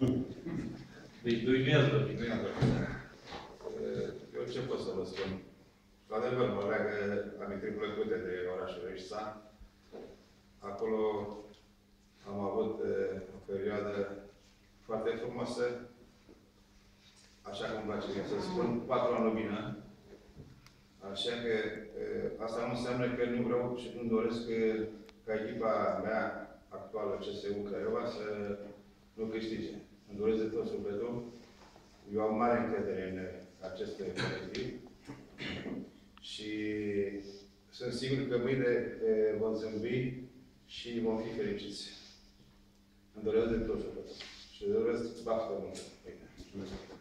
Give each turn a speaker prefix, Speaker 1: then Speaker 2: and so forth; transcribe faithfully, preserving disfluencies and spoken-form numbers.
Speaker 1: Deci duimează.
Speaker 2: Eu ce pot să vă spun? Într-adevăr, mă leagă amintiri plăcute de orașul Reșița. Acolo am avut o perioadă foarte frumoasă, așa cum îmi place să spun, patru ani lumină. Așa că asta nu înseamnă că nu vreau și nu doresc ca echipa mea actuală, C S U Craiova, să nu câștige. Îmi doresc de tot sufletul. Eu am mare încredere în acest colectiv și sunt sigur că mâine vom zâmbi și vom fi fericiți. Îmi doresc de tot sufletul. Și doresc baftă multă.